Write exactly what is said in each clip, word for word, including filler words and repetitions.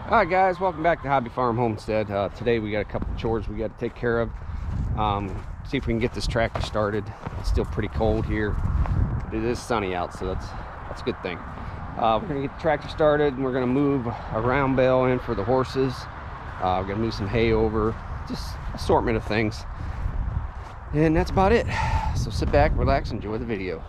All right, guys, welcome back to Hobby Farm Homestead. Uh, today we got a couple of chores we got to take care of. Um, see if we can get this tractor started. It's still pretty cold here, but it is sunny out, so that's that's a good thing. Uh, we're gonna get the tractor started, and we're gonna move a round bale in for the horses. Uh, we're gonna move some hay over, just assortment of things, and that's about it. So sit back, relax, enjoy the video.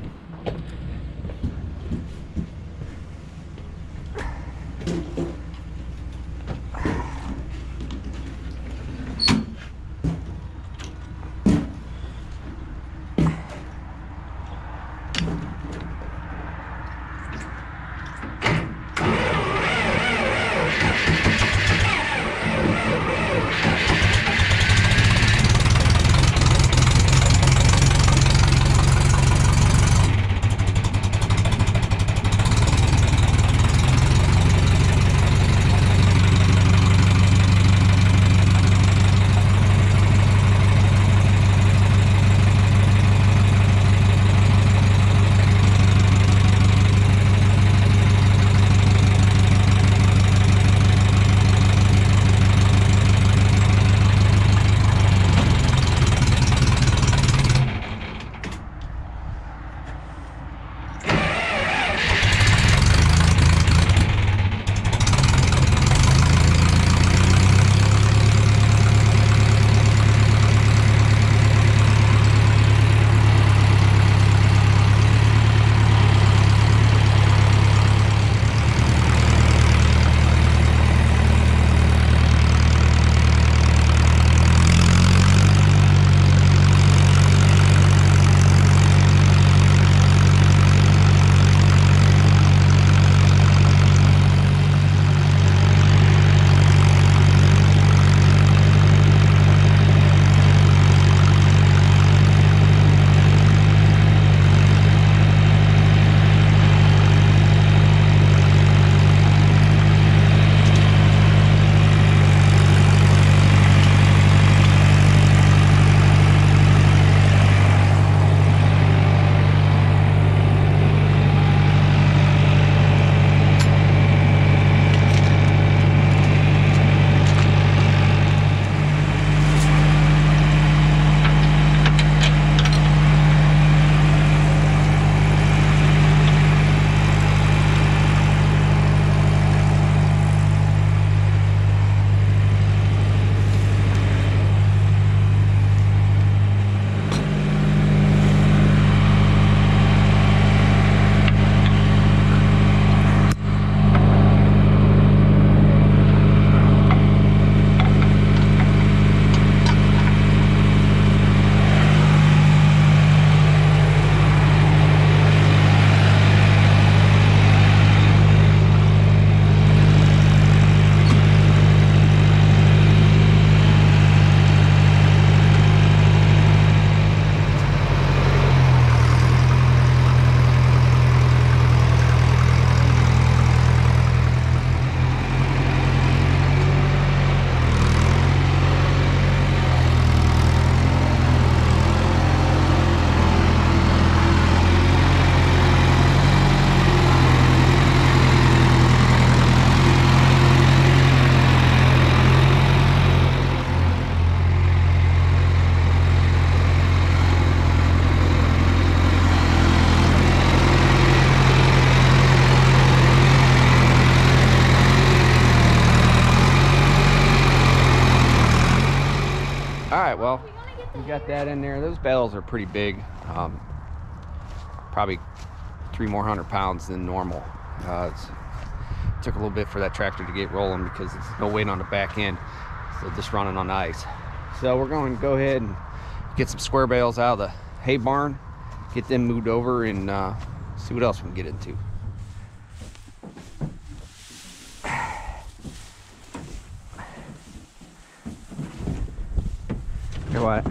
All right, well, we got that in there. Those bales are pretty big, um, probably three more hundred pounds than normal. Uh, it's, it took a little bit for that tractor to get rolling because it's no weight on the back end, so just running on the ice. So we're going to go ahead and get some square bales out of the hay barn, get them moved over, and uh, see what else we can get into. Or what?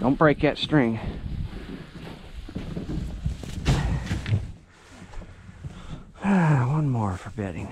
Don't break that string. One more for bedding.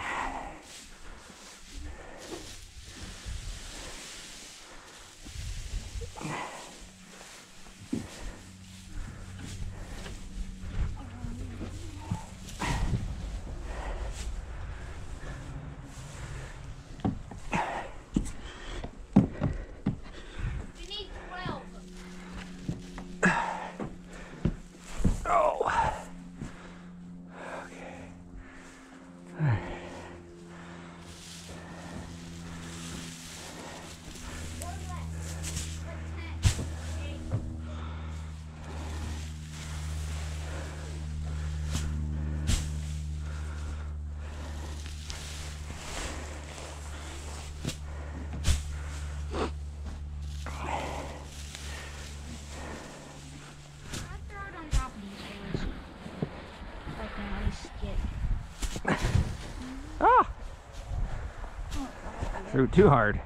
Ah! Threw too hard.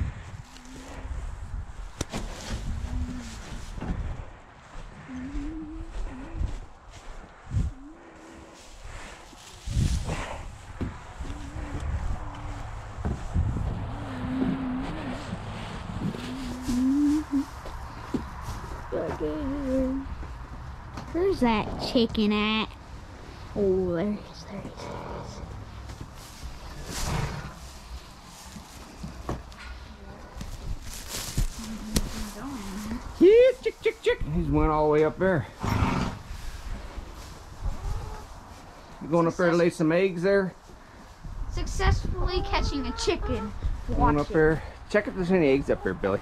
Where's that chicken at? Oh, there he is, there he is. Yeah, chick, chick, chick. He's went all the way up there. You going up there to lay some eggs there? Successfully catching a chicken. Going Watch up it. there. Check if there's any eggs up there, Billy.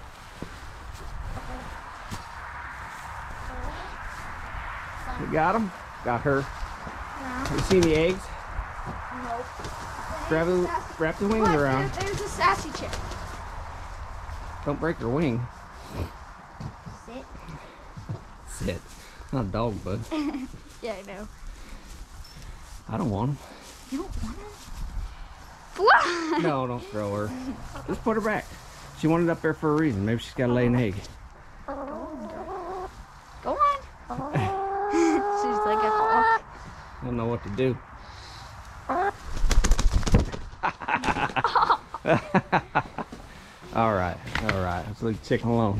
You got them? Got her. Yeah. You see any eggs? Nope. Grab the, wrap the wings Look, around. there- there's a sassy chick. Don't break her wing. Sit. Sit. Not a dog, bud. Yeah, I know. I don't want him. You don't want him? What? No, don't throw her. Just put her back. She wanted up there for a reason. Maybe she's got to lay an egg. Go on. She's like a hawk. I don't know what to do. all right, all right. Let's leave the chicken alone.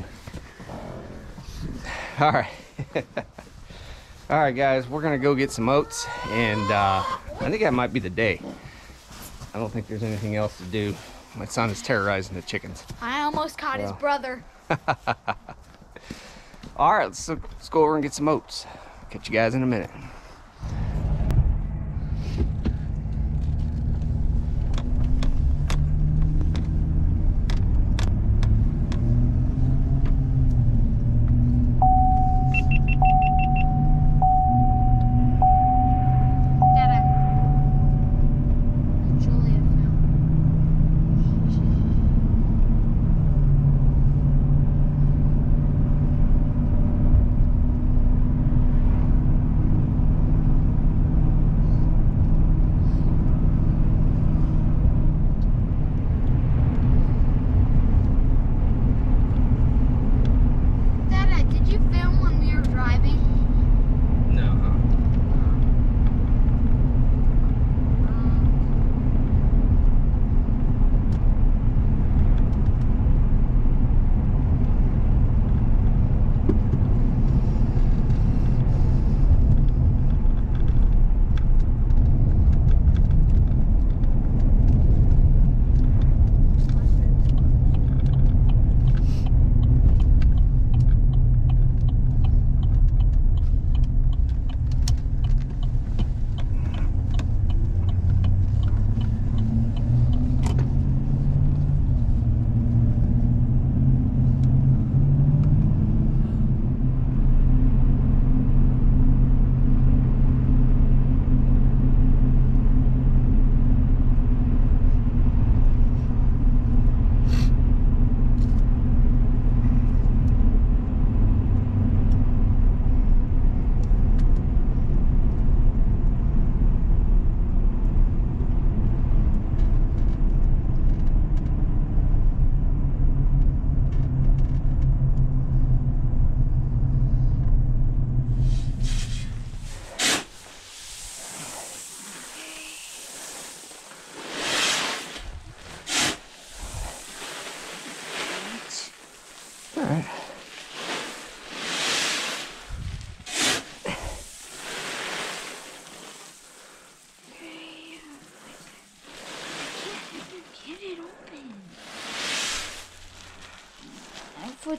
All right. All right, guys. We're going to go get some oats. And uh, I think that might be the day. I don't think there's anything else to do. My son is terrorizing the chickens. I almost caught Well. his brother. All right, let's, let's go over and get some oats. Catch you guys in a minute.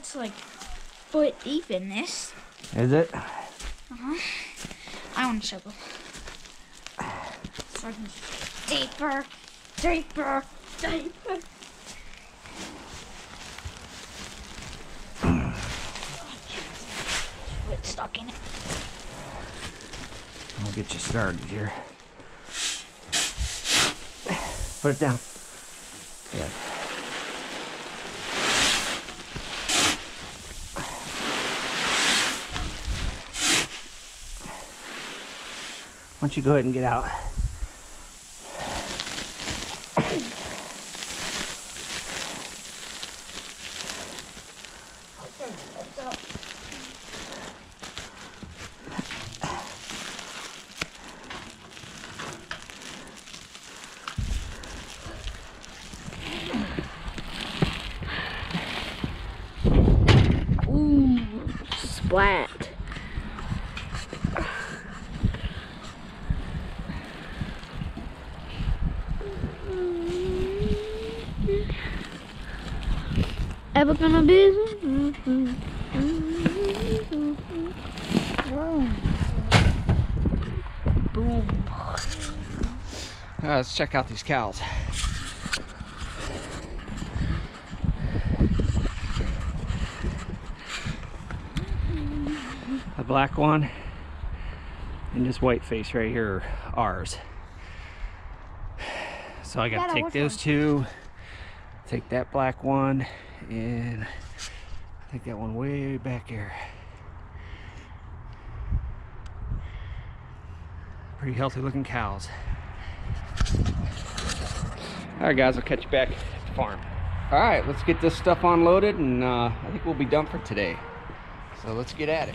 It's like foot deep in this. Is it? Uh-huh. I want a shovel. So I can deeper, deeper, deeper. Foot stuck in it. I'll get you started here. Put it down. Yeah. Why don't you go ahead and get out? Ooh, splat. Ever gonna be? Boom. Uh, let's check out these cows. A black one and this white face right here are ours. So I gotta Dada, take which those one? two, take that black one, and take that one way back here. Pretty healthy looking cows. All right guys, I'll catch you back at the farm. All right, let's get this stuff unloaded, and uh, I think we'll be done for today. So let's get at it.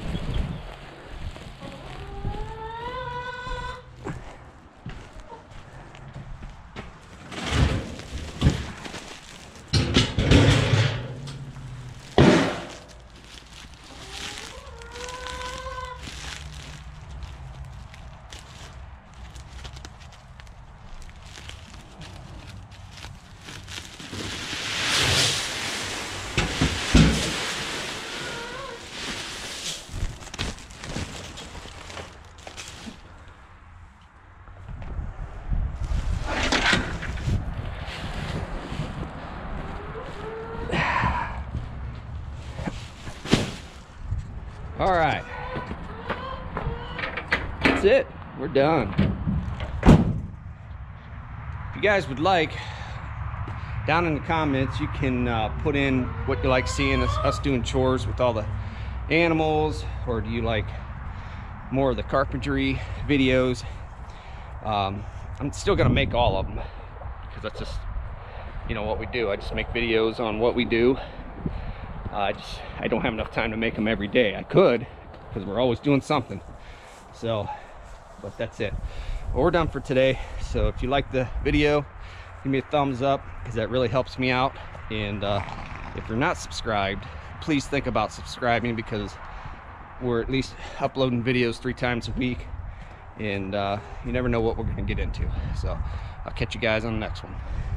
All right, that's it. We're done. If you guys would like, down in the comments, you can uh, put in what you like seeing us, us doing chores with all the animals, or do you like more of the carpentry videos? Um, I'm still gonna make all of them because that's just, you know, what we do. I just make videos on what we do. Uh, I just I don't have enough time to make them every day. I could, because we're always doing something. So, but that's it. Well, we're done for today. So if you like the video, give me a thumbs up, because that really helps me out. And uh, if you're not subscribed, please think about subscribing, because we're at least uploading videos three times a week, and uh, you never know what we're going to get into. So I'll catch you guys on the next one.